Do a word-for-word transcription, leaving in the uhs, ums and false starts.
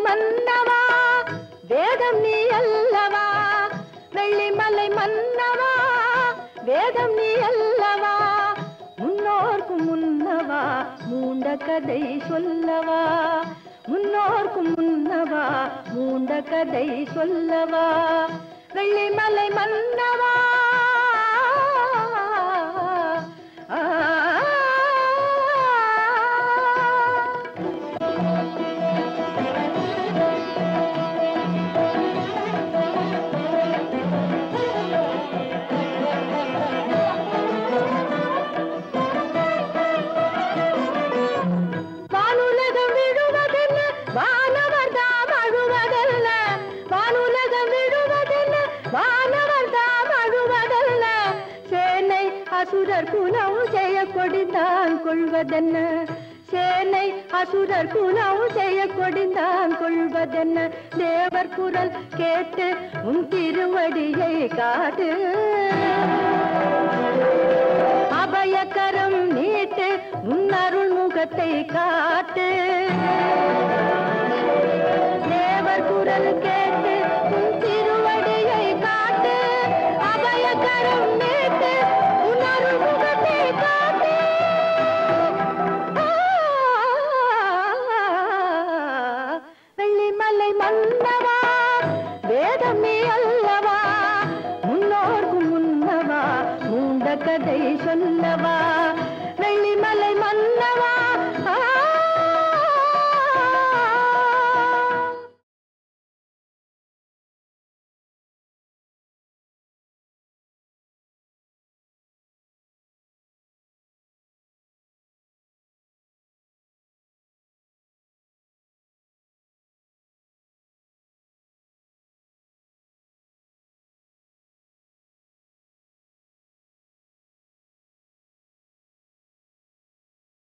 மன்னவா வேதம் நீ அல்லவா வெள்ளிமலை மன்னவா வேதம் நீ அல்லவா முன்னோர்க்கும் முன்னவா மூண்ட கதை சொல்லவா முன்னோர்க்கும் முன்னவா மூண்ட கதை சொல்லவா வெள்ளிமலை மன்னவா அசுரர் குலம் செய்ய கொடிந்தான் கொள்வதென்ன சேனை அசுரர் குலம் செய்ய கொடிந்தான் கொள்வதென்ன தேவர் குரல் கேட்டு உன் திருவடியை காட்டு அபயக்கரம் நீட்டு உன் அருள் முகத்தை காட்டு தேவர் குரல் கேட்டு உன் திருவடியை காட்டு அபயக்கரம்